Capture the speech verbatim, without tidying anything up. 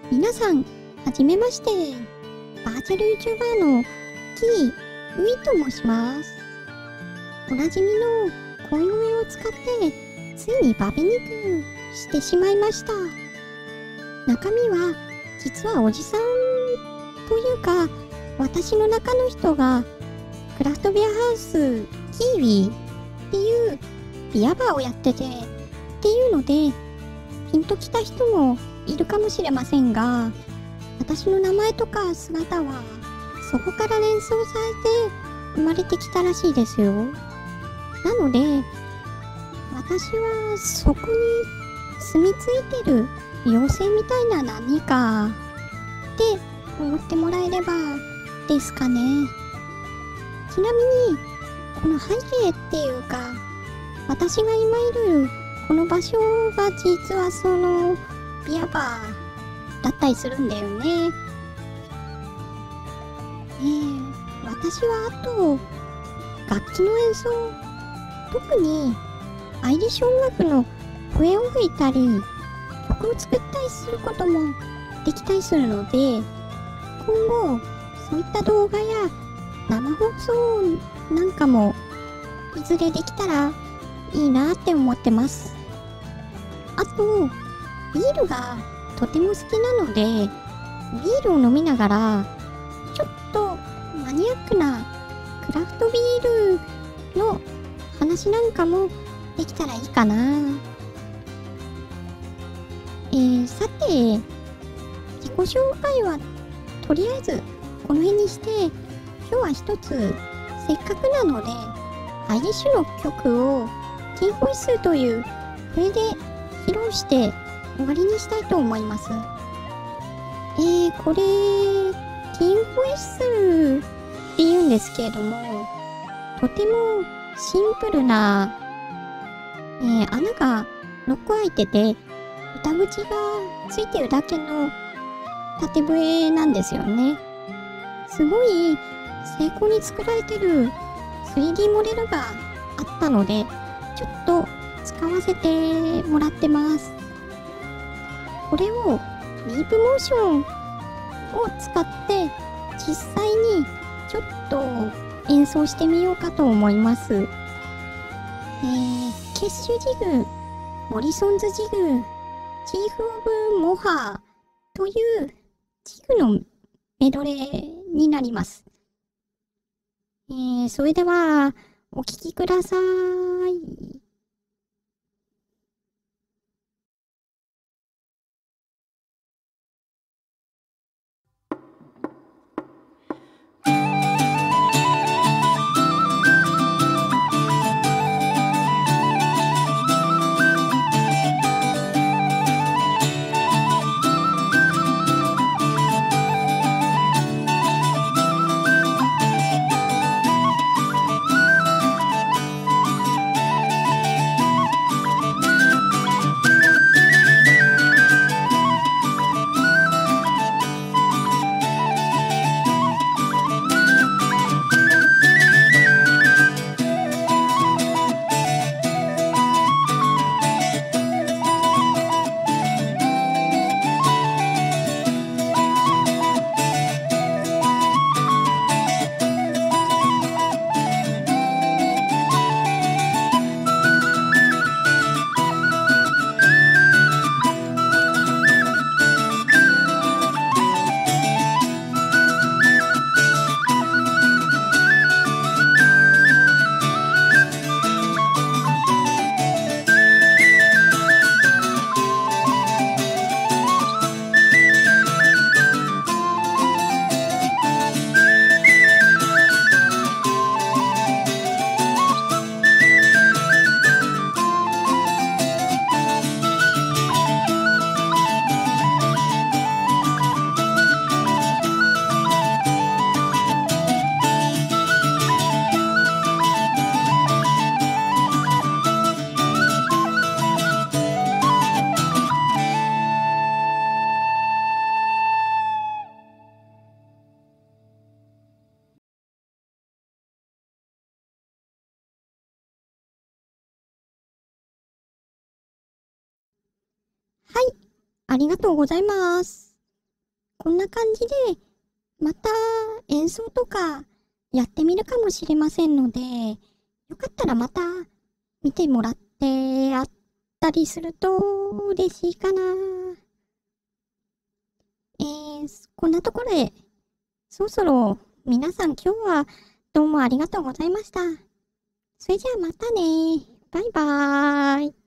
皆さん、はじめまして。バーチャル YouTuber のキーウィと申します。おなじみの声声を使って、ついにバビ肉してしまいました。中身は、実はおじさんというか、私の中の人が、クラフトビアハウスキーウィっていうビアバーをやってて、っていうので、ピンときた人もいるかもしれませんが、私の名前とか姿はそこから連想されて生まれてきたらしいですよ。なので、私はそこに住み着いてる妖精みたいな何かって思ってもらえればですかね。ちなみに、この背景っていうか、私が今いるこの場所が実はそのビアバーだったりするんだよね。えー、私はあと楽器の演奏、特にアイリッシュ音楽の笛を吹いたり曲を作ったりすることもできたりするので、今後そういった動画や生放送なんかもいずれできたらいいなって思ってます。あと、ビールがとても好きなので、ビールを飲みながら、ちょっとマニアックなクラフトビールの話なんかもできたらいいかな。えー、さて、自己紹介はとりあえずこの辺にして、今日は一つせっかくなので、アイリッシュの曲をキーボイスという笛で披露して終わりにしたいと思います。えー、これ、キンボイスって言うんですけれども、とてもシンプルな、えー、穴がろっこ開いてて、歌口がついてるだけの縦笛なんですよね。すごい精巧に作られてる スリーディー モデルがあったので、ちょっと使わせてもらってます。これをリープモーションを使って実際にちょっと演奏してみようかと思います。えー、ケッシュジグ、モリソンズジグ、チーフオブモハーというジグのメドレーになります。えー、それではお聴きください。はい、ありがとうございます。 こんな感じで、また演奏とかやってみるかもしれませんので、よかったらまた見てもらってあったりすると嬉しいかな。えー、こんなところで、そろそろ皆さん今日はどうもありがとうございました。それじゃあまたね。バイバーイ。